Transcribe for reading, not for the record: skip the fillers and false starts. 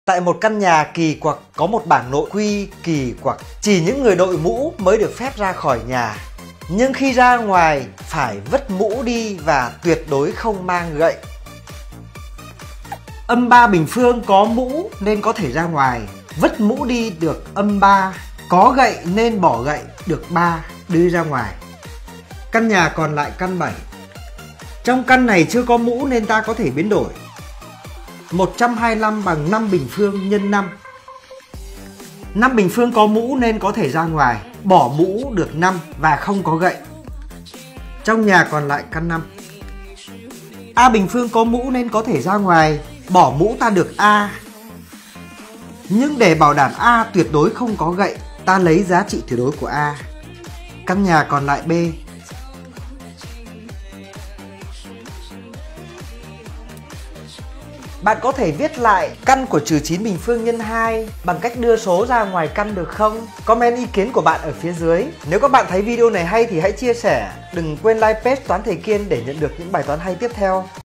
Tại một căn nhà kỳ quặc có một bảng nội quy kỳ quặc. Chỉ những người đội mũ mới được phép ra khỏi nhà. Nhưng khi ra ngoài phải vứt mũ đi và tuyệt đối không mang gậy. Âm 3 bình phương có mũ nên có thể ra ngoài. Vứt mũ đi được âm 3. Có gậy nên bỏ gậy được 3, đi ra ngoài. Căn nhà còn lại căn 7. Trong căn này chưa có mũ nên ta có thể biến đổi. 125 bằng 5 bình phương nhân 5. 5 bình phương có mũ nên có thể ra ngoài. Bỏ mũ được 5 và không có gậy. Trong nhà còn lại căn 5. A bình phương có mũ nên có thể ra ngoài. Bỏ mũ ta được A. Nhưng để bảo đảm A tuyệt đối không có gậy, ta lấy giá trị tuyệt đối của A. Căn nhà còn lại B. Bạn có thể viết lại căn của trừ 9 bình phương nhân 2 bằng cách đưa số ra ngoài căn được không? Comment ý kiến của bạn ở phía dưới. Nếu các bạn thấy video này hay thì hãy chia sẻ. Đừng quên like page Toán Thầy Kiên để nhận được những bài toán hay tiếp theo.